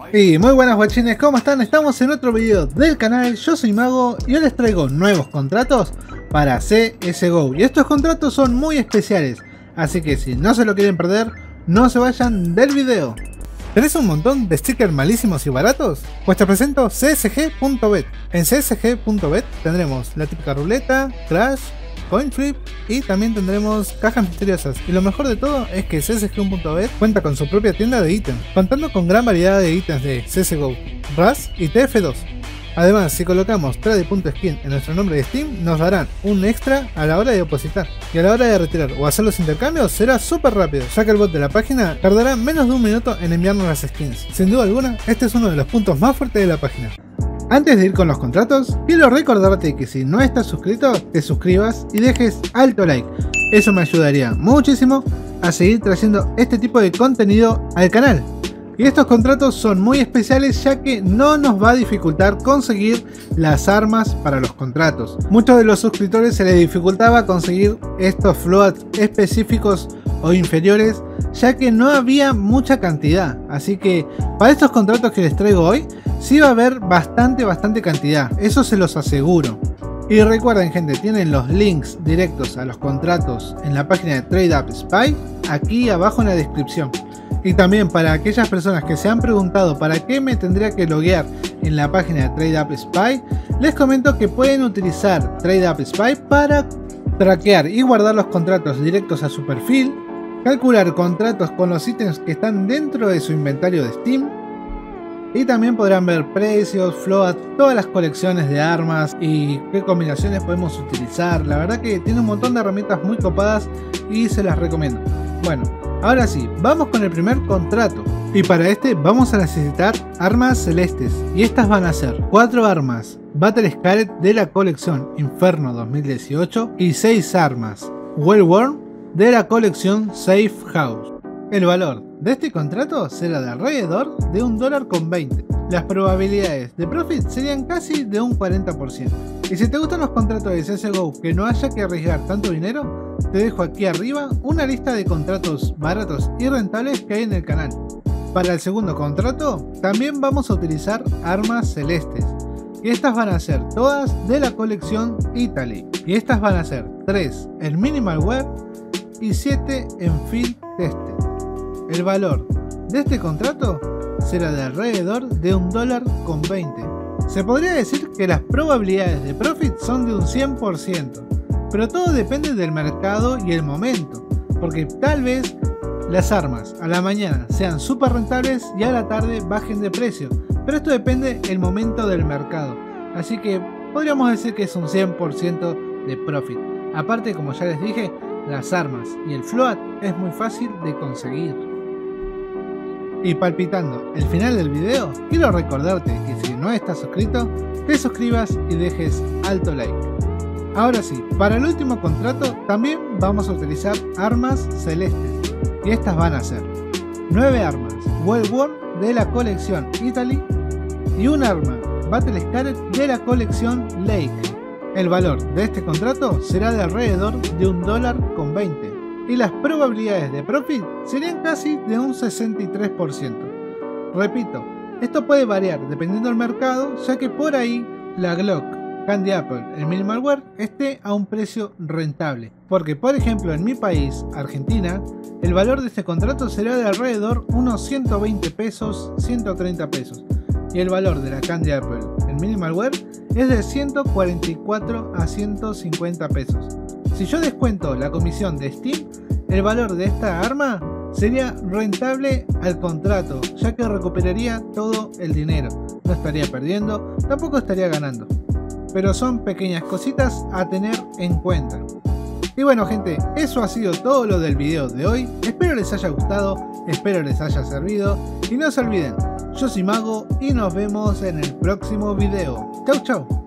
Y muy buenas guachines, ¿cómo están? Estamos en otro video del canal, yo soy Mago y hoy les traigo nuevos contratos para CSGO. Y estos contratos son muy especiales, así que si no se lo quieren perder, no se vayan del video. ¿Tenés un montón de stickers malísimos y baratos? Pues te presento csg.bet. En csg.bet tendremos la típica ruleta, crash, coin flip y también tendremos cajas misteriosas. Y lo mejor de todo es que csg.bet cuenta con su propia tienda de ítems, contando con gran variedad de ítems de CSGO, RAS y TF2. Además, si colocamos trade.skin en nuestro nombre de Steam, nos darán un extra a la hora de depositar. Y a la hora de retirar o hacer los intercambios será súper rápido, ya que el bot de la página tardará menos de un minuto en enviarnos las skins. Sin duda alguna, este es uno de los puntos más fuertes de la página. Antes de ir con los contratos, quiero recordarte que si no estás suscrito, te suscribas y dejes alto like. Eso me ayudaría muchísimo a seguir trayendo este tipo de contenido al canal. Y estos contratos son muy especiales ya que no nos va a dificultar conseguir las armas para los contratos. Muchos de los suscriptores se les dificultaba conseguir estos floats específicos o inferiores ya que no había mucha cantidad. Así que para estos contratos que les traigo hoy, sí va a haber bastante cantidad, eso se los aseguro. Y recuerden gente, tienen los links directos a los contratos en la página de TradeUpSpy, aquí abajo en la descripción. Y también para aquellas personas que se han preguntado para qué me tendría que loguear en la página de TradeUpSpy, les comento que pueden utilizar TradeUpSpy para traquear y guardar los contratos directos a su perfil, calcular contratos con los ítems que están dentro de su inventario de Steam, y también podrán ver precios, float, todas las colecciones de armas y qué combinaciones podemos utilizar. La verdad que tiene un montón de herramientas muy copadas y se las recomiendo. Bueno, ahora sí, vamos con el primer contrato. Y para este vamos a necesitar armas celestes. Y estas van a ser 4 armas Battle Scarlet de la colección Inferno 2018 y 6 armas Well-Worn de la colección Safe House. El valor de este contrato será de alrededor de $1.20. Las probabilidades de profit serían casi de un 40%. Y si te gustan los contratos de CSGO que no haya que arriesgar tanto dinero, te dejo aquí arriba una lista de contratos baratos y rentables que hay en el canal. Para el segundo contrato también vamos a utilizar armas celestes. Y estas van a ser todas de la colección Italy. Y estas van a ser 3 en Minimal Wear y 7 en Field Tested. El valor de este contrato será de alrededor de $1.20. Se podría decir que las probabilidades de profit son de un 100%, pero todo depende del mercado y el momento, porque tal vez las armas a la mañana sean súper rentables y a la tarde bajen de precio, pero esto depende del momento del mercado, así que podríamos decir que es un 100% de profit. Aparte, como ya les dije, las armas y el float es muy fácil de conseguir. Y palpitando el final del video, quiero recordarte que si no estás suscrito, te suscribas y dejes alto like. Ahora sí, para el último contrato también vamos a utilizar armas celestes. Y estas van a ser 9 armas Well-Worn de la colección Italy y un arma Battle Scarlet de la colección Lake. El valor de este contrato será de alrededor de $1.20. Y las probabilidades de profit serían casi de un 63%. Repito, esto puede variar dependiendo del mercado, ya que por ahí la Glock, Candy Apple, el Minimal Wear esté a un precio rentable. Porque por ejemplo en mi país, Argentina, el valor de este contrato será de alrededor unos 120 pesos, 130 pesos. Y el valor de la Candy Apple, el Minimal Wear, es de 144 a 150 pesos. Si yo descuento la comisión de Steam, el valor de esta arma sería rentable al contrato, ya que recuperaría todo el dinero. No estaría perdiendo, tampoco estaría ganando. Pero son pequeñas cositas a tener en cuenta. Y bueno gente, eso ha sido todo lo del video de hoy. Espero les haya gustado, espero les haya servido. Y no se olviden, yo soy Mago y nos vemos en el próximo video. Chau chau.